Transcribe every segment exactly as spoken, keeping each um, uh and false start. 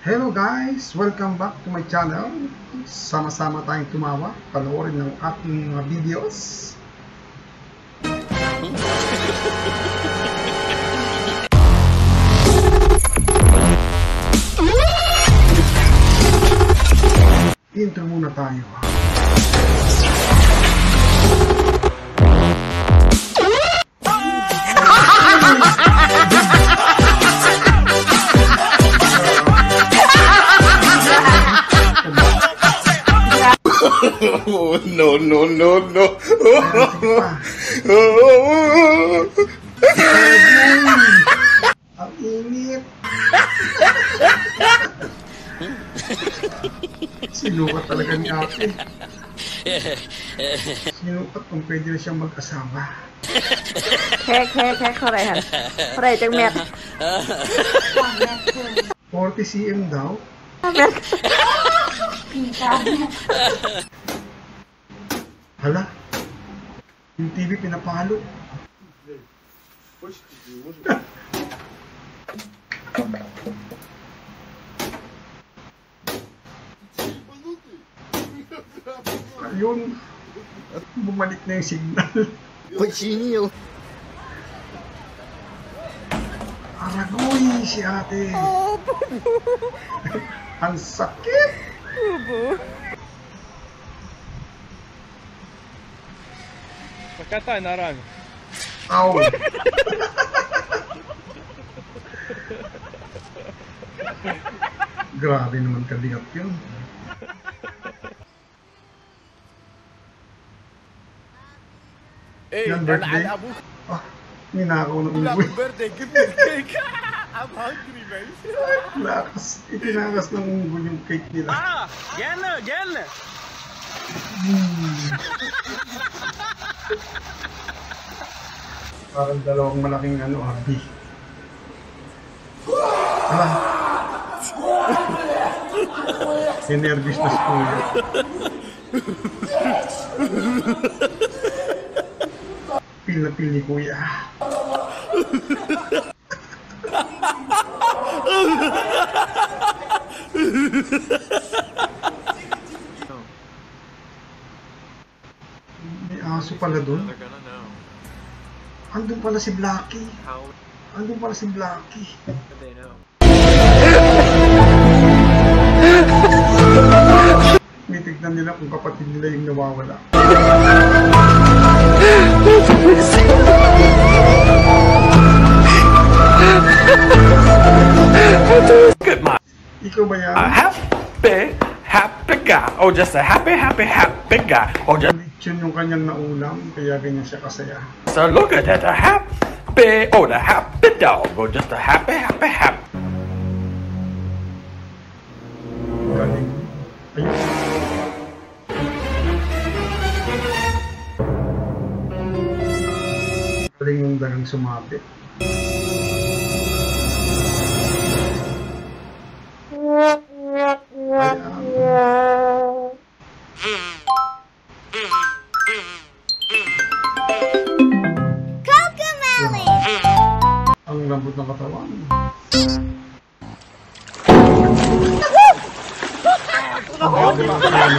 Hello guys! Welcome back to my channel. Sama-sama tayong tumawa, panoorin ng ating mga videos. Intro muna tayo. Oh, no, no, no, no. Ang init. Sinukat talaga ni ate. Sinukat kung pwede na siyang mag-asawa. Kek, kek, kek, korehan. Korehan, jeng met. forty centimeters daw. Hala, yung T V pinapalo. Ayun, bumalik na yung signal. Pachinyo. Aragoy si ate. Ang sakit. Bubu. Pagkata, narang. Aw. Grabe naman kabigat yun. Hey, Yan birthday. Ah, ninakaw ng unggoy. birthday, give me cake. I'm hungry, man. Lakas, itinakas ng unggoy yung cake nila. Ah, gerne, gerne. Hmm. Parang dalawang malaking ano, abi. Ala. Sinervis na si Kuya. Pil na pil ni Kuya. May aso pala dun. Andun pala si Blackie. Andun pala si Blackie. Tinitignan nila kung kapatid nila yung nawawala. Good man. Ikaw ba yan? A happy, happy guy. Oh, just a happy, happy, happy guy. Oh, just. Yun yung kanyang naulam, kaya ganyan siya kasaya. So look at that, a happy. Oh, the happy dog. Oh, just a happy, happy, happy. Galing. Ayun. Galing yung dagang sumapit. Ang lambot ng katawan. Ako, diba?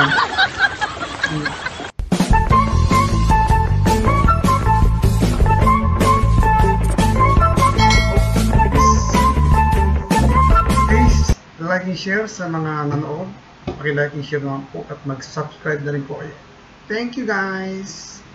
Please like and share sa mga nanood. Paki-like and share naman po at mag-subscribe na rin po kayo. Thank you guys!